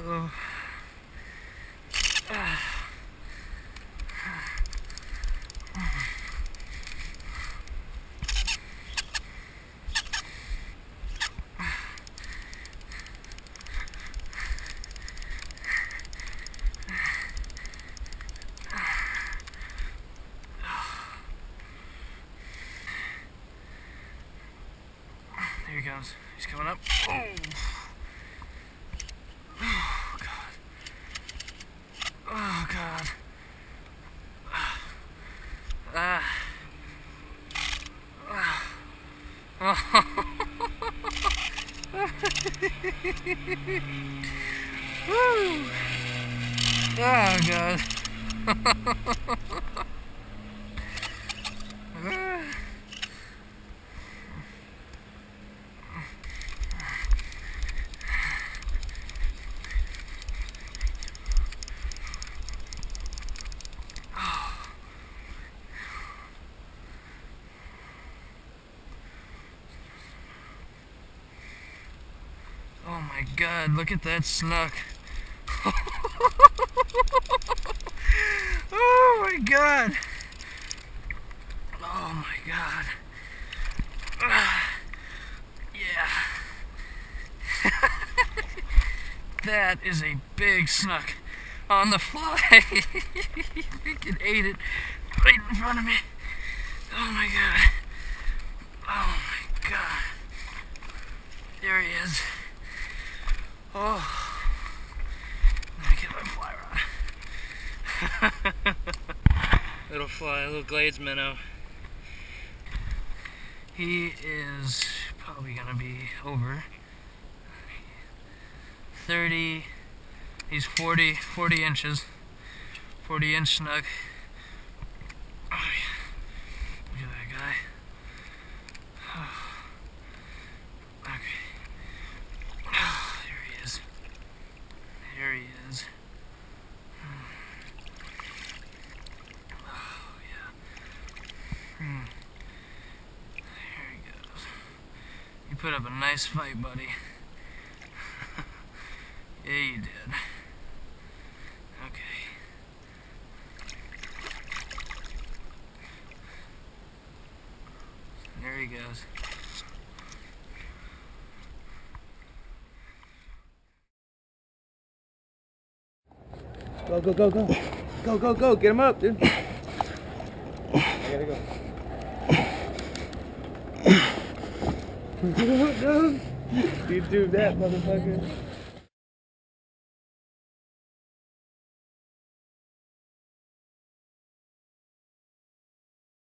Oh. There he goes. He's coming up. Oh. Oh God. Oh God. Ah. Oh. Woo. Oh God. Oh my God, look at that snook. Oh my God. Oh my God. Yeah. That is a big snook on the fly. He freaking ate it right in front of me. Oh my God. Oh my God. There he is. Oh. Let me get my fly rod. Little fly, little glades minnow. He is probably gonna be over 30, he's 40 inches, 40-inch snook. Oh yeah, look at that guy. Oh. Okay. Oh, there he is. There he is. Oh yeah. There he goes. You put up a nice fight, buddy. Yeah, you did. Okay. There he goes. Go, go, go, go. Go, go, go. Get him up, dude. I gotta go. Get him up, dude. You do that, motherfucker.